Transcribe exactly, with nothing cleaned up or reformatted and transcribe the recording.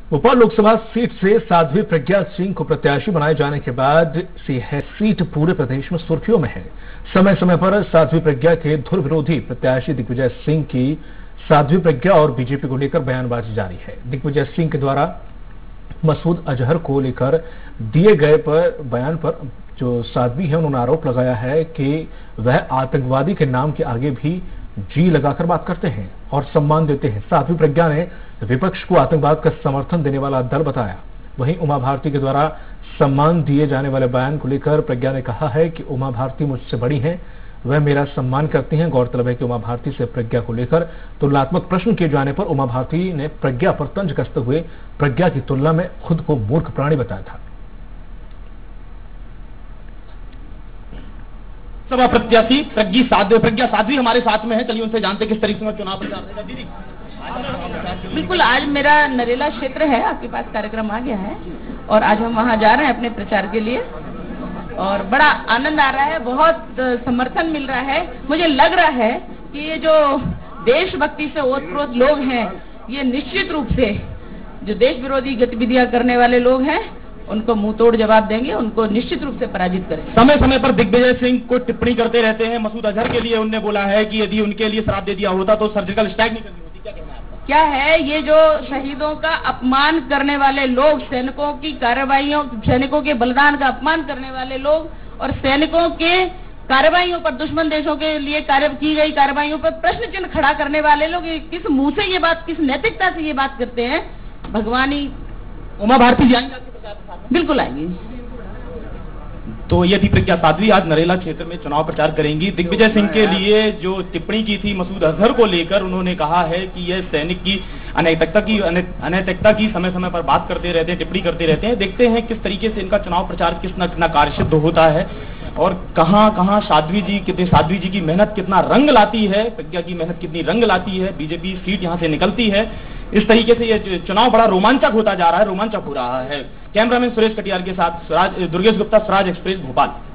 Bhopal Lok Sabha seat से साध्वी प्रज्ञा सिंह को प्रत्याशी बनाए जाने के बाद से यह सीट पूरे प्रदेश में सुर्खियों में है। समय समय पर साध्वी प्रज्ञा के धुर विरोधी प्रत्याशी दिग्विजय सिंह की साध्वी प्रज्ञा और बीजेपी को लेकर बयानबाजी जारी है। दिग्विजय सिंह के द्वारा मसूद अजहर को लेकर दिए गए पर बयान पर जो साध्वी है उन्होंने आरोप लगाया है कि वह आतंकवादी के नाम के आगे भी जी लगाकर बात करते हैं और सम्मान देते हैं। साध्वी प्रज्ञा ने विपक्ष को आतंकवाद का समर्थन देने वाला दल बताया। वहीं उमा भारती के द्वारा सम्मान दिए जाने वाले बयान को लेकर प्रज्ञा ने कहा है कि उमा भारती मुझसे बड़ी हैं, वह मेरा सम्मान करती हैं। गौरतलब है कि उमा भारती से प्रज्ञा को लेकर तुलनात्मक प्रश्न किए जाने पर उमा भारती ने प्रज्ञा पर तंज कसते हुए प्रज्ञा की तुलना में खुद को मूर्ख प्राणी बताया था। सभा प्रत्याशी प्रज्ञा साध्वी प्रज्ञा साध्वी हमारे साथ में है। चलिए उनसे जानते किस तरीके से चुनाव प्रचार रहेगा। दीदी बिल्कुल, आज मेरा नरेला क्षेत्र है, आपके पास कार्यक्रम आ गया है और आज हम वहां जा रहे हैं अपने प्रचार के लिए और बड़ा आनंद आ रहा है, बहुत समर्थन मिल रहा है। मुझे लग रहा है कि ये जो देशभक्ति से ओतप्रोत लोग हैं, ये निश्चित रूप से जो देश विरोधी गतिविधियां करने वाले लोग हैं उनको मुंह तोड़ जवाब देंगे, उनको निश्चित रूप से पराजित करेंगे। समय समय पर दिग्विजय सिंह को टिप्पणी करते रहते हैं। मसूद अजहर के लिए उन्होंने बोला है कि यदि उनके लिए शराब दे दिया होता तो सर्जिकल स्ट्राइक नहीं करनी होती। क्या कहना है आपका? क्या है ये जो शहीदों का अपमान करने वाले लोग, सैनिकों की कार्रवाइयों, सैनिकों के बलिदान का अपमान करने वाले लोग और सैनिकों के कार्रवाइयों पर, दुश्मन देशों के लिए कार्य की गई कार्रवाइयों पर प्रश्न चिन्ह खड़ा करने वाले लोग किस मुंह से ये बात, किस नैतिकता से ये बात करते हैं? भगवानी उमा भारती जी आएंगे आपके प्रचार प्रसार में? बिल्कुल आएंगे। तो ये थी प्रज्ञा साध्वी, आज नरेला क्षेत्र में चुनाव प्रचार करेंगी। दिग्विजय सिंह के लिए जो टिप्पणी की थी मसूद अजहर को लेकर, उन्होंने कहा है कि यह सैनिक की अनैतिकता की अनैतिकता की समय समय पर बात करते रहते हैं, टिप्पणी करते रहते हैं। देखते हैं किस तरीके से इनका चुनाव प्रचार किस न कितना कार्यसिद्ध होता है और कहां कहां साध्वी जी कितने साध्वी जी की मेहनत कितना रंग लाती है, प्रज्ञा की मेहनत कितनी रंग लाती है, बीजेपी सीट यहां से निकलती है। इस तरीके से ये चुनाव बड़ा रोमांचक होता जा रहा है, रोमांचक हो रहा है। कैमरामैन सुरेश कटियार के साथ दुर्गेश गुप्ता, स्वराज एक्सप्रेस, भोपाल।